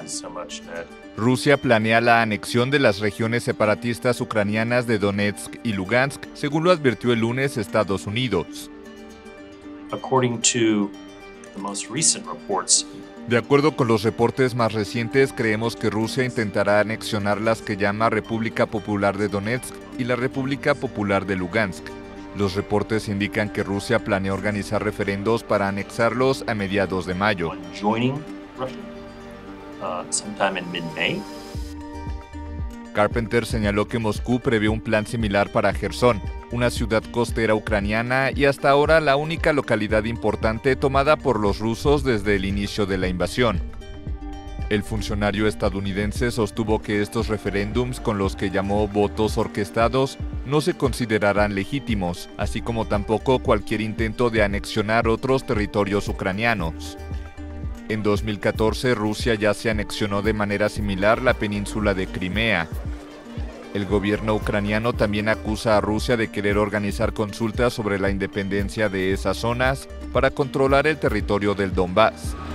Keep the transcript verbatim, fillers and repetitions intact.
Rusia planea la anexión de las regiones separatistas ucranianas de Donetsk y Lugansk, según lo advirtió el lunes Estados Unidos. De acuerdo con los reportes más recientes, creemos que Rusia intentará anexionar las que llama República Popular de Donetsk y la República Popular de Lugansk. Los reportes indican que Rusia planea organizar referendos para anexarlos a mediados de mayo. Carpenter señaló que Moscú prevé un plan similar para Jersón, una ciudad costera ucraniana y hasta ahora la única localidad importante tomada por los rusos desde el inicio de la invasión. El funcionario estadounidense sostuvo que estos referéndums, con los que llamó votos orquestados, no se considerarán legítimos, así como tampoco cualquier intento de anexionar otros territorios ucranianos. En dos mil catorce, Rusia ya se anexionó de manera similar la península de Crimea. El gobierno ucraniano también acusa a Rusia de querer organizar consultas sobre la independencia de esas zonas para controlar el territorio del Donbass.